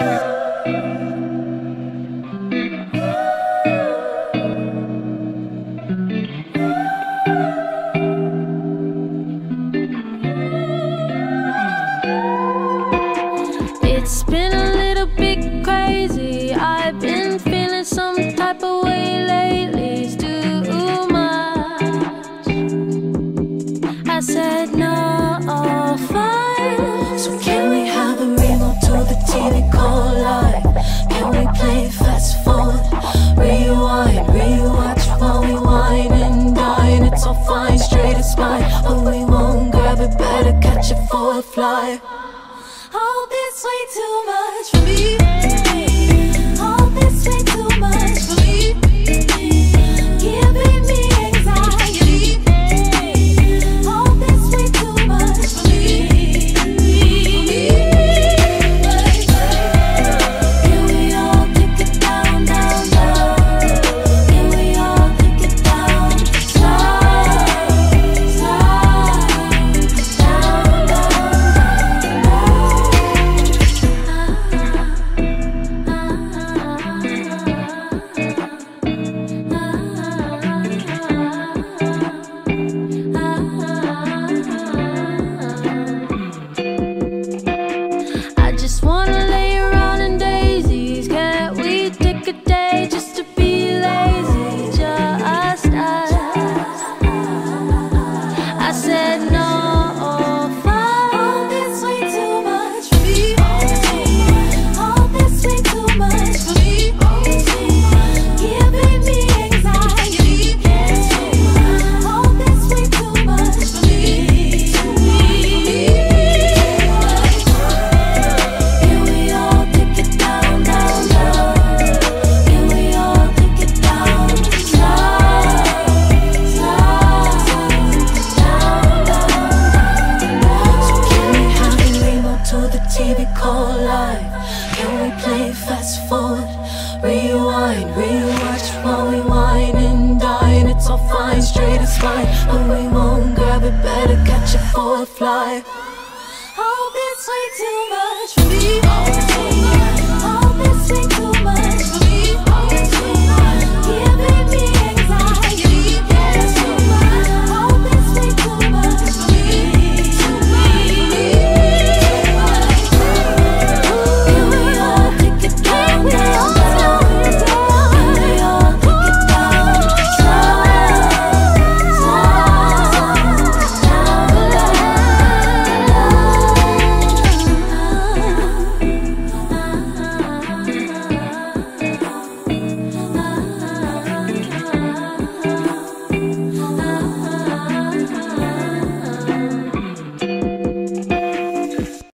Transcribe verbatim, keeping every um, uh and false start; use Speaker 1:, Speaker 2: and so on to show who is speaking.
Speaker 1: It's been a little bit crazy. I've been feeling some type of way lately. It's too much. I said no, fine.
Speaker 2: So can we have a remote to the T V call live? Can we play fast forward, rewind, rewatch while we wine and dine? It's all fine, straight as spine, but we won't grab it, better catch it for a fly. Oh, this way too much for me. Oh, this way too much for me. Giving me anxiety. Oh, this way too much for me. Can we all take it down, down, down? Can we all take it down, slide, slide, down, down,
Speaker 1: I just wanna lay around in daisies. Can't we take a day just to be lazy? Just us. I said no, fine.
Speaker 2: oh, this way too much for me. Oh, this way too much for me. Giving me anxiety. Oh, this way too much for me. Can we all take it down, down, down? Can we all take it down, slide, slide, down, down? So can we have a remote to the T V call live? Can we play fast forward, rewind, rewatch while we wine and dine? It's all fine, straight as spine, but we won't grab it, better catch it for a fly. Oh, this way too much for me.